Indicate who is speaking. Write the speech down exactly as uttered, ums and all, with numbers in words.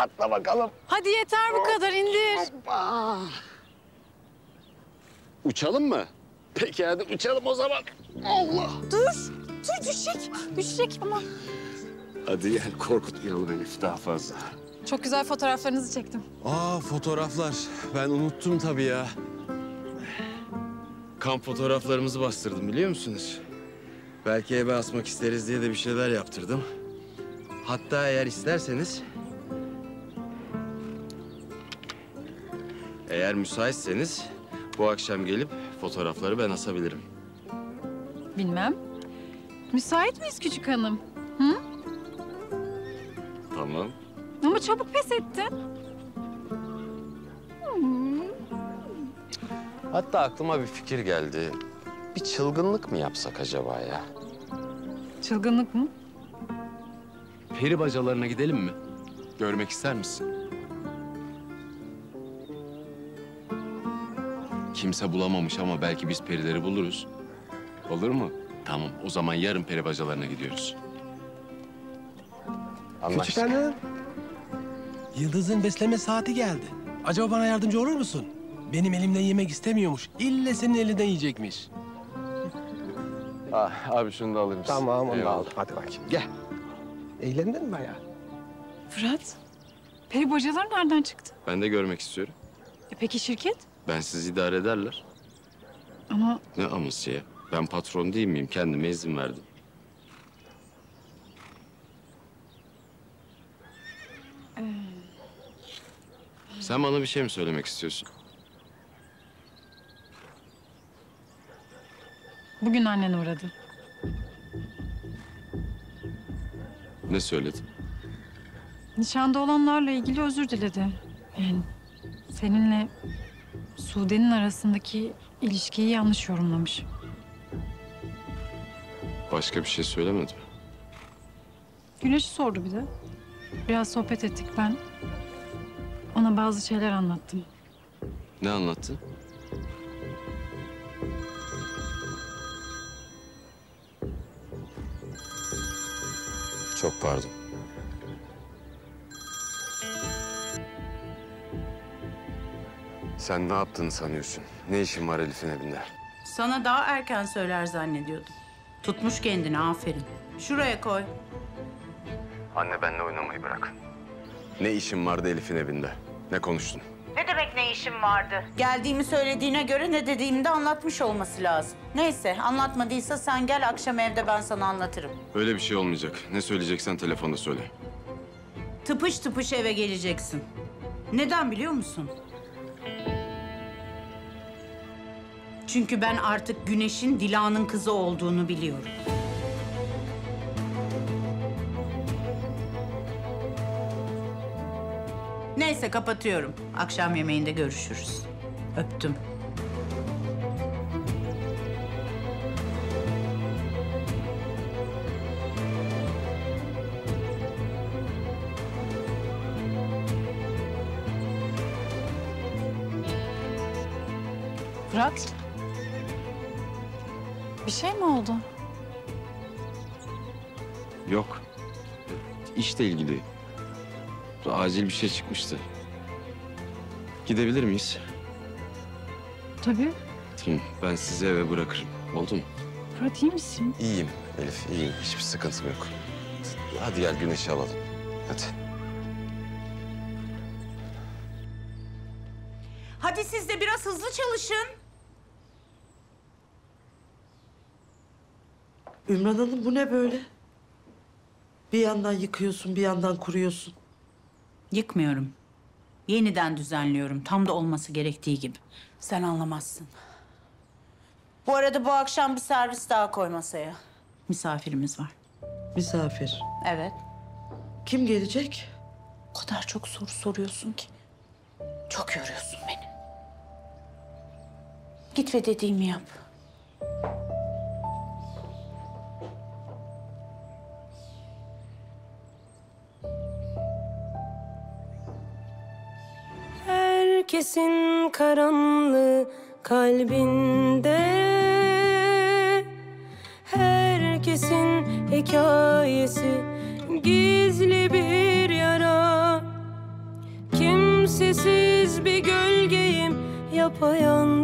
Speaker 1: Atla bakalım.
Speaker 2: Hadi yeter bu kadar, indir.
Speaker 1: Hoppa. Uçalım mı? Peki hadi uçalım o zaman. Allah.
Speaker 2: Dur, dur düşecek. Düşecek ama.
Speaker 1: Hadi gel korkutmayalım Elif daha fazla.
Speaker 2: Çok güzel fotoğraflarınızı çektim.
Speaker 3: Aa fotoğraflar. Ben unuttum tabii ya. Kamp fotoğraflarımızı bastırdım biliyor musunuz? Belki eve asmak isteriz diye de bir şeyler yaptırdım. Hatta eğer isterseniz... Eğer müsaitseniz bu akşam gelip fotoğrafları ben asabilirim.
Speaker 2: Bilmem. Müsait miyiz küçük hanım? Hı?
Speaker 3: Tamam.
Speaker 2: Ama çabuk pes ettin.
Speaker 3: Hatta aklıma bir fikir geldi. Bir çılgınlık mı yapsak acaba ya?
Speaker 2: Çılgınlık mı?
Speaker 3: Peri bacalarına gidelim mi? Görmek ister misin? Kimse bulamamış ama belki biz perileri buluruz. Olur mu? Tamam, o zaman yarın peri bacalarına gidiyoruz.
Speaker 4: Küçük hanım. Yıldız'ın besleme saati geldi. Acaba bana yardımcı olur musun? Benim elimden yemek istemiyormuş. İlle senin elinden yiyecekmiş.
Speaker 3: Ah, abi şunu da alır mısın?
Speaker 4: Tamam, onu da
Speaker 3: Eyvallah.
Speaker 4: aldım. Hadi bakayım. Gel. Eğlendin mi bayağı?
Speaker 2: Fırat, peri bacaları nereden çıktı?
Speaker 3: Ben de görmek istiyorum.
Speaker 2: E peki şirket?
Speaker 3: Ben sizi idare ederler.
Speaker 2: Ama
Speaker 3: Ne aması ya? Ben patron değil miyim? Kendime izin verdim. Sen bana bir şey mi söylemek istiyorsun?
Speaker 2: bugün annen uğradı.
Speaker 3: Ne söyledin?
Speaker 2: Nişanda olanlarla ilgili özür diledi. Yani seninle Sude'nin arasındaki ilişkiyi yanlış yorumlamış.
Speaker 3: Başka bir şey söylemedi mi?
Speaker 2: Güneş'i sordu bir de. Biraz sohbet ettik ben. Ona bazı şeyler anlattım.
Speaker 3: Ne anlattı? Çok pardon. Sen ne yaptığını sanıyorsun? Ne işin var Elif'in evinde?
Speaker 5: Sana daha erken söyler zannediyordum. Tutmuş kendini, aferin. Şuraya koy.
Speaker 3: Anne benimle oynamayı bırak. Ne işin vardı Elif'in evinde? Ne konuştun?
Speaker 5: Ne demek ne işin vardı? Geldiğimi söylediğine göre ne dediğimi de anlatmış olması lazım. Neyse, anlatmadıysa sen gel, akşam evde ben sana anlatırım.
Speaker 3: Öyle bir şey olmayacak. Ne söyleyeceksen telefonda söyle.
Speaker 5: Tıpış tıpış eve geleceksin. Neden biliyor musun? Çünkü ben artık Güneş'in Dila'nın kızı olduğunu biliyorum. Neyse kapatıyorum. Akşam yemeğinde görüşürüz. Öptüm.
Speaker 2: Fırat, bir şey mi oldu?
Speaker 3: Yok. İşle ilgili. Acil bir şey çıkmıştı. Gidebilir miyiz?
Speaker 2: Tabii.
Speaker 3: Tamam, ben sizi eve bırakırım. Oldu mu?
Speaker 2: Fırat iyi misin?
Speaker 3: İyiyim Elif, iyiyim. Hiçbir sıkıntım yok. Hadi gel Güneş'i alalım. Hadi.
Speaker 5: Hadi siz de biraz hızlı çalışın.
Speaker 6: Ümran Hanım bu ne böyle? Bir yandan yıkıyorsun, bir yandan kuruyorsun.
Speaker 5: Yıkmıyorum. Yeniden düzenliyorum. Tam da olması gerektiği gibi. Sen anlamazsın. Bu arada bu akşam bir servis daha koy masaya. Misafirimiz var.
Speaker 6: Misafir.
Speaker 5: Evet.
Speaker 6: Kim gelecek?
Speaker 5: O kadar çok soru soruyorsun ki. Çok yoruyorsun beni. Git ve dediğimi yap.
Speaker 7: Herkesin karanlığı kalbinde, herkesin hikayesi gizli bir yara. kimsesiz bir gölgeyim, yapayalnız